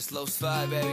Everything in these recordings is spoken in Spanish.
Slow slide, baby.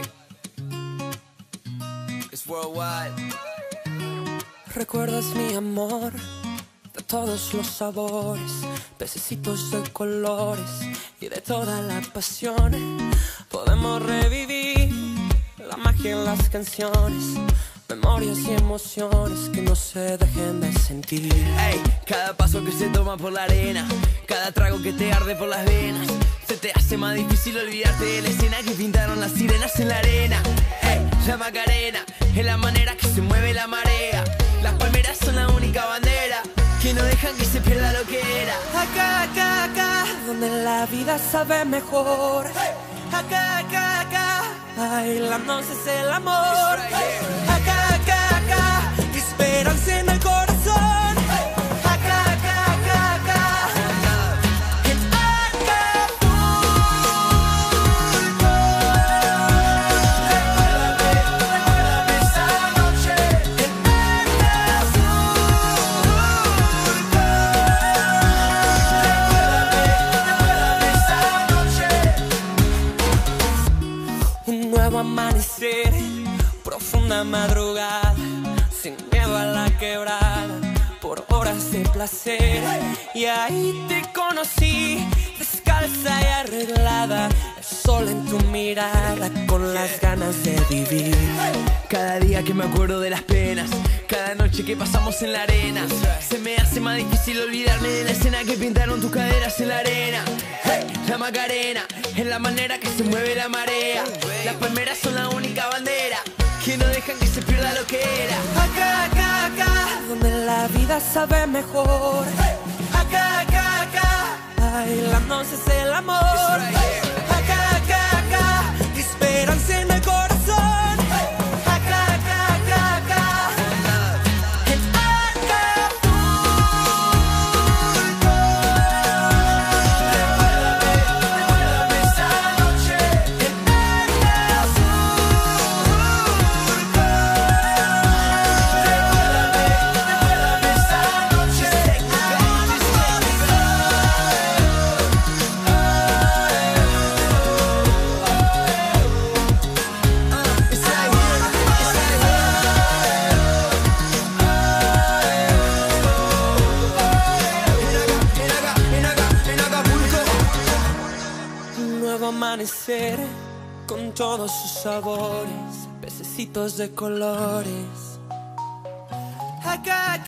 It's worldwide. Recuerdas mi amor de todos los sabores, pececitos de colores y de toda la pasión. Podemos revivir la magia en las canciones, memorias y emociones que no se dejen de sentir. Ey, cada paso que se toma por la arena, cada trago que te arde por las venas, se te hace más difícil olvidarte de la escena que pintaron las sirenas en la arena. Ey, la Macarena es la manera que se mueve la marea. Las palmeras son la única bandera que no dejan que se pierda lo que era. Acá, acá, acá, donde la vida sabe mejor. Acá, acá, acá, bailándonos es el amor. Acá, acá, acá, esperanza en el corazón. Acá, acá, acá, acá, en Acapulco. Recuérdame esa noche en Recuérdame esa noche. Un nuevo amanecer, profunda madrugada, sin miedo a la quebrada, por horas de placer. Y ahí te conocí, descalza y arreglada, el sol en tu mirada, con las ganas de vivir. Cada día que me acuerdo de las penas, cada noche que pasamos en la arena, se me hace más difícil olvidarme de la escena que pintaron tus caderas en la arena. Hey, la Macarena es la manera que se mueve la marea. Las palmeras son la única bandera que no dejan que se pierda lo que era. Acá, acá, acá, donde la vida sabe mejor. Acá, acá, acá, bailándonos es el amor. Acá, acá, acá, esperanza en el corazón. Acá, acá, acá, acá, en Acapulco. Recuérdame esa noche en Recuérdame esa noche. Un nuevo amanecer con todos sus sabores, pececitos de colores. Acá